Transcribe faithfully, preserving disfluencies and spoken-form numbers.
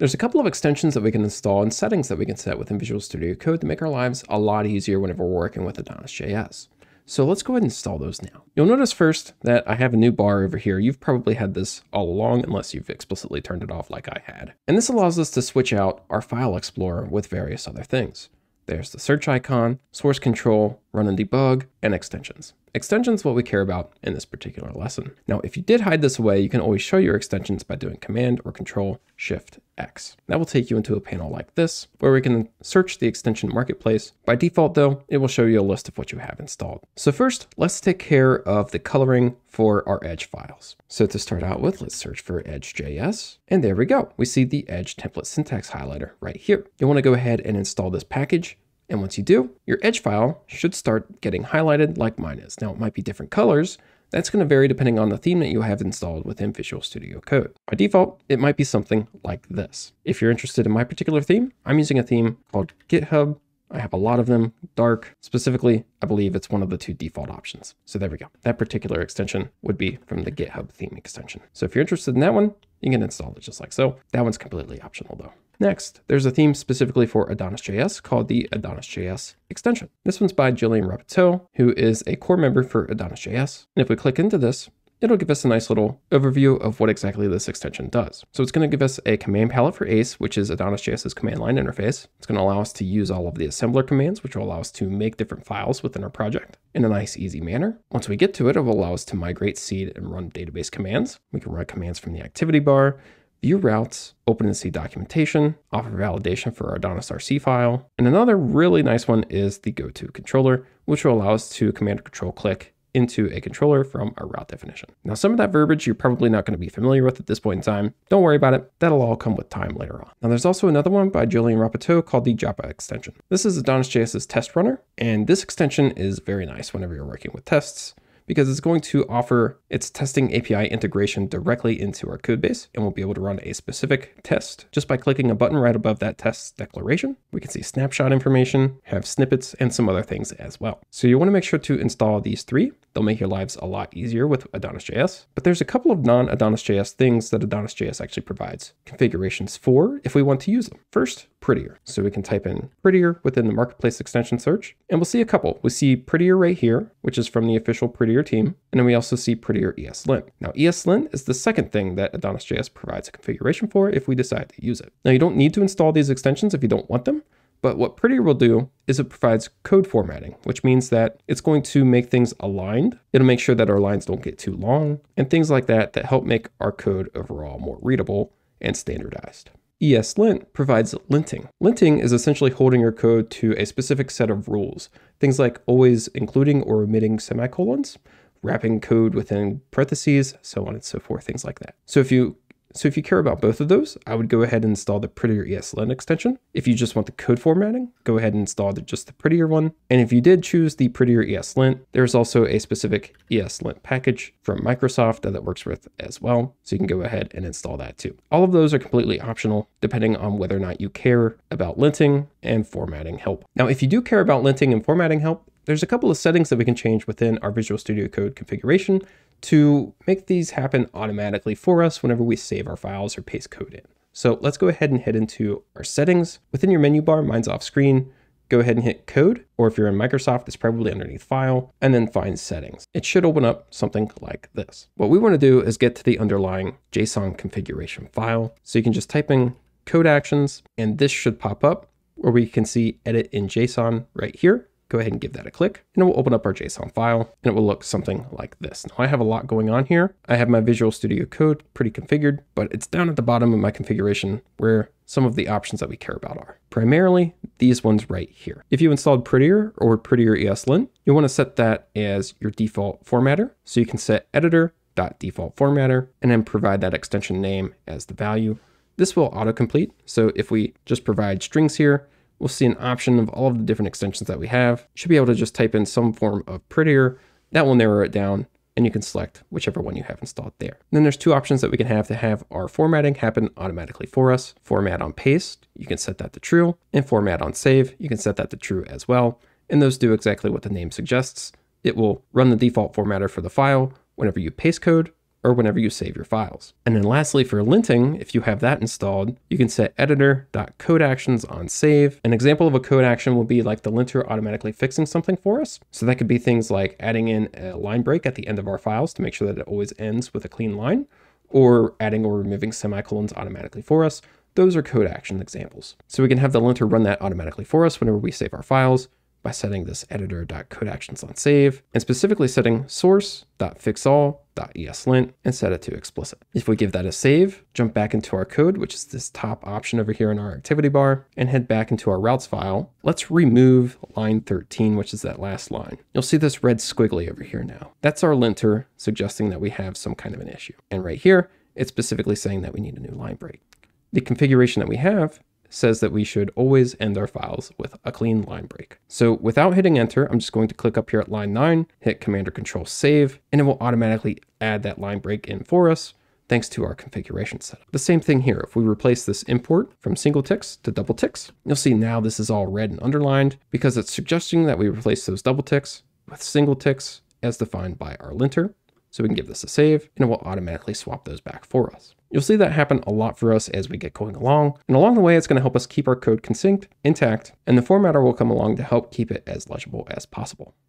There's a couple of extensions that we can install and settings that we can set within Visual Studio Code to make our lives a lot easier whenever we're working with AdonisJS. So let's go ahead and install those now. You'll notice first that I have a new bar over here. You've probably had this all along unless you've explicitly turned it off like I had. And this allows us to switch out our file explorer with various other things. There's the search icon, source control, run and debug, and extensions. Extensions is what we care about in this particular lesson. Now, if you did hide this away, you can always show your extensions by doing Command or Control Shift X. That will take you into a panel like this, where we can search the extension marketplace. By default though, it will show you a list of what you have installed. So first, let's take care of the coloring for our Edge files. So to start out with, let's search for Edge.js. And there we go. We see the Edge template syntax highlighter right here. You'll want to go ahead and install this package. And once you do, your Edge file should start getting highlighted like mine is. Now it might be different colors. That's going to vary depending on the theme that you have installed within Visual Studio Code. By default, it might be something like this. If you're interested in my particular theme, I'm using a theme called GitHub. I have a lot of them, dark. Specifically, I believe it's one of the two default options. So there we go. That particular extension would be from the GitHub theme extension. So if you're interested in that one, you can install it just like so. That one's completely optional though. Next, there's a theme specifically for AdonisJS called the AdonisJS extension. This one's by Julien Rappeteau, who is a core member for AdonisJS. And if we click into this, it'll give us a nice little overview of what exactly this extension does. So it's going to give us a command palette for A C E, which is AdonisJS's command line interface. It's going to allow us to use all of the assembler commands, which will allow us to make different files within our project in a nice, easy manner. Once we get to it, it will allow us to migrate, seed, and run database commands. We can run commands from the activity bar, view routes, open and see documentation, offer validation for our AdonisRC file. And another really nice one is the go-to controller, which will allow us to command or control click into a controller from our route definition. Now, some of that verbiage you're probably not going to be familiar with at this point in time. Don't worry about it. That'll all come with time later on. Now, there's also another one by Julien Rappeteau called the Java extension. This is AdonisJS's test runner, and this extension is very nice whenever you're working with tests, because it's going to offer its testing A P I integration directly into our code base, and we'll be able to run a specific test just by clicking a button right above that test declaration. We can see snapshot information, have snippets, and some other things as well. So you want to make sure to install these three. They'll make your lives a lot easier with AdonisJS, but there's a couple of non-AdonisJS things that AdonisJS actually provides configurations for if we want to use them. First, Prettier. So we can type in Prettier within the marketplace extension search, and we'll see a couple. We see Prettier right here, which is from the official Prettier team. And then we also see Prettier ESLint. Now, ESLint is the second thing that AdonisJS provides a configuration for if we decide to use it. Now, you don't need to install these extensions if you don't want them, but what Prettier will do is it provides code formatting, which means that it's going to make things aligned. It'll make sure that our lines don't get too long and things like that that help make our code overall more readable and standardized. ESLint provides linting. Linting is essentially holding your code to a specific set of rules. Things like always including or omitting semicolons, wrapping code within parentheses, so on and so forth, things like that. So if you So if you care about both of those, I would go ahead and install the Prettier ESLint extension. If you just want the code formatting, go ahead and install the, just the Prettier one. And if you did choose the Prettier ESLint, there's also a specific ESLint package from Microsoft that it works with as well. So you can go ahead and install that too. All of those are completely optional, depending on whether or not you care about linting and formatting help. Now, if you do care about linting and formatting help, there's a couple of settings that we can change within our Visual Studio Code configuration to make these happen automatically for us whenever we save our files or paste code in. So let's go ahead and head into our settings. Within your menu bar, mine's off screen, go ahead and hit code, or if you're in Microsoft, it's probably underneath file, and then find settings. It should open up something like this. What we want to do is get to the underlying JSON configuration file. So you can just type in code actions, and this should pop up where we can see edit in JSON right here. Go ahead and give that a click, and it will open up our JSON file, and it will look something like this. Now I have a lot going on here. I have my Visual Studio Code pretty configured, but it's down at the bottom of my configuration where some of the options that we care about are. Primarily these ones right here. If you installed Prettier or Prettier ESLint, you want to set that as your default formatter. So you can set editor.default formatter and then provide that extension name as the value. This will autocomplete. So if we just provide strings here, we'll see an option of all of the different extensions that we have. You should be able to just type in some form of Prettier. That will narrow it down, and you can select whichever one you have installed there. And then there's two options that we can have to have our formatting happen automatically for us. Format on paste, you can set that to true, and format on save, you can set that to true as well. And those do exactly what the name suggests. It will run the default formatter for the file whenever you paste code, or whenever you save your files. And then lastly, for linting, if you have that installed, you can set editor.codeActions on save. An example of a code action will be like the linter automatically fixing something for us. So that could be things like adding in a line break at the end of our files to make sure that it always ends with a clean line, or adding or removing semicolons automatically for us. Those are code action examples. So we can have the linter run that automatically for us whenever we save our files by setting this editor.codeActions on save, and specifically setting source.fixall.eslint and set it to explicit. If we give that a save, jump back into our code, which is this top option over here in our activity bar, and head back into our routes file. Let's remove line thirteen, which is that last line. You'll see this red squiggly over here now. That's our linter, suggesting that we have some kind of an issue. And right here, it's specifically saying that we need a new line break. The configuration that we have says that we should always end our files with a clean line break. So without hitting enter, I'm just going to click up here at line nine, hit Command or Control Save, and it will automatically add that line break in for us, thanks to our configuration setup. The same thing here. If we replace this import from single ticks to double ticks, you'll see now this is all red and underlined because it's suggesting that we replace those double ticks with single ticks as defined by our linter. So we can give this a save and it will automatically swap those back for us. You'll see that happen a lot for us as we get going along. And along the way, it's going to help us keep our code consynced, intact, and the formatter will come along to help keep it as legible as possible.